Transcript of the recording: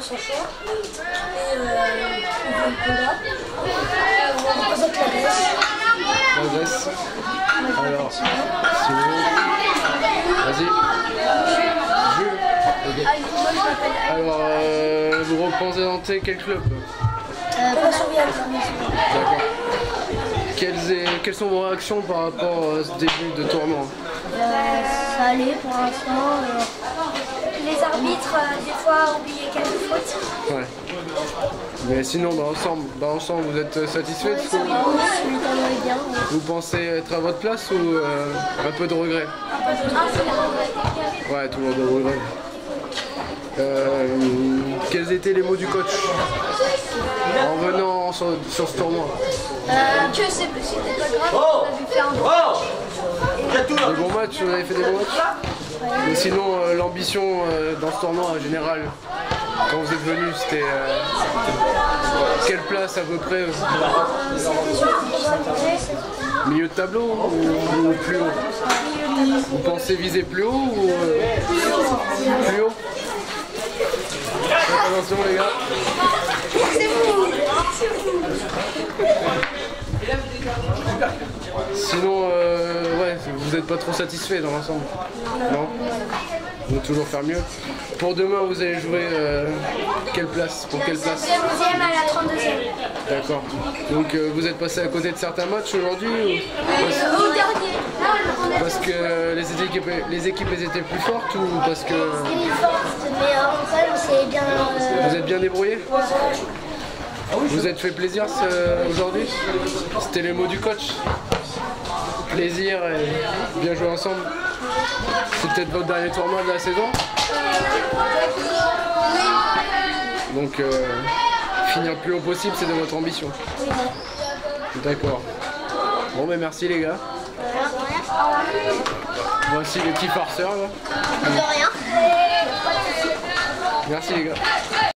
sont chauds. Et on veut le cola. On représente la Grèce. La Grèce. Alors, Simon. Vas-y. Jules. Okay. Alors, vous représentez quel club? D'accord. Quelles sont vos réactions par rapport à ce début de tournoi? Ça allait pour l'instant. Les arbitres, des fois, oubliaient quelques fautes. Ouais. Mais sinon, dans l'ensemble, vous êtes satisfait? Vous pensez être à votre place ou un peu de regret? Ouais, toujours de regret. Quels étaient les mots du coach en venant sur ce tournoi? Que c'était pas grave, on a dû faire un Des bons matchs, vous avez fait des bons matchs? Mais sinon, l'ambition dans ce tournoi en général, quand vous êtes venu, c'était quelle place à peu près? Milieu de tableau ou plus haut? Vous pensez viser plus haut ou plus haut? Attention les gars. Sinon, ouais, vous n'êtes pas trop satisfait dans l'ensemble? Non? Vous voulez toujours faire mieux? Pour demain, vous allez jouer quelle place? Pour quelle place? La 12e à la 32e. D'accord. Donc vous êtes passé à côté de certains matchs aujourd'hui? Au dernier. Parce que les équipes elles étaient plus fortes ou parce que... Mais quand même, c'est bien... Vous êtes bien débrouillés? Vous êtes fait plaisir aujourd'hui? C'était les mots du coach? Plaisir et bien jouer ensemble? C'est peut-être votre dernier tournoi de la saison? Donc finir le plus haut possible, c'est de votre ambition? D'accord. Bon mais merci les gars. Voici les petits farceurs là. De rien. Merci les gars.